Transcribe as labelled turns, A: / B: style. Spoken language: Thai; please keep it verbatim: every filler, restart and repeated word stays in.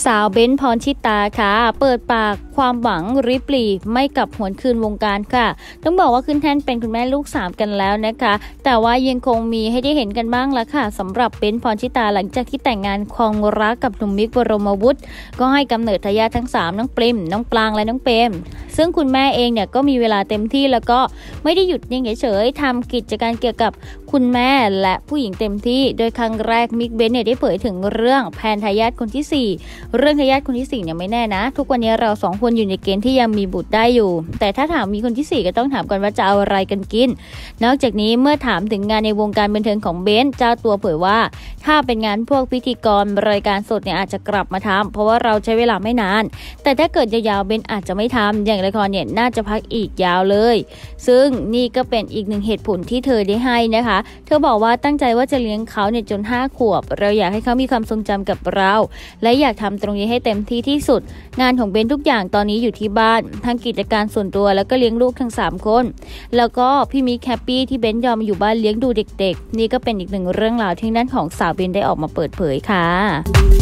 A: สาวเบ้นพรชิตาค่ะเปิดปากความหวังริบหรี่ไม่กลับหวนคืนวงการค่ะต้องบอกว่าขึ้นแท่นเป็นคุณแม่ลูกสามกันแล้วนะคะแต่ว่ายังคงมีให้ได้เห็นกันบ้างละค่ะสำหรับเบ้นพรชิตาหลังจากที่แต่งงานครองรักกับหนุ่มมิกบรมวุฒิก็ให้กำเนิดทายาททั้งสามน้องปริมน้องปลางและน้องเปรมซึ่งคุณแม่เองเนี่ยก็มีเวลาเต็มที่แล้วก็ไม่ได้หยุดนิ่งเฉยๆทำกิจการเกี่ยวกับคุณแม่และผู้หญิงเต็มที่โดยครั้งแรกมิกเบ้นเนี่ยได้เผยถึงเรื่องแผนทายาทคนที่สี่เรื่องทายาทคนที่สี่เนี่ยไม่แน่นะทุกวันนี้เราสองคนอยู่ในเกณฑ์ที่ยังมีบุตรได้อยู่แต่ถ้าถามมีคนที่สี่ก็ต้องถามกันว่าจะเอาอะไรกันกินนอกจากนี้เมื่อถามถึงงานในวงการบันเทิงของเบ้นเจ้าตัวเผยว่าถ้าเป็นงานพวกพิธีกรรายการสดเนี่ยอาจจะกลับมาทำเพราะว่าเราใช้เวลาไม่นานแต่ถ้าเกิดยาวๆเบ้นอาจจะไม่ทำอย่างละครเนี่ยน่าจะพักอีกยาวเลยซึ่งนี่ก็เป็นอีกหนึ่งเหตุผลที่เธอได้ให้นะคะเธอบอกว่าตั้งใจว่าจะเลี้ยงเขาเนี่ยจนห้าขวบเราอยากให้เขามีความทรงจำกับเราและอยากทำตรงนี้ให้เต็มที่ที่สุดงานของเบ้นทุกอย่างตอนนี้อยู่ที่บ้านทั้งกิจการส่วนตัวแล้วก็เลี้ยงลูกทั้งสามคนแล้วก็พี่มิกแฮปปี้ที่เบ้นยอมอยู่บ้านเลี้ยงดูเด็กๆนี่ก็เป็นอีกหนึ่งเรื่องราวที่ด้านของสาวเบ้นได้ออกมาเปิดเผยค่ะ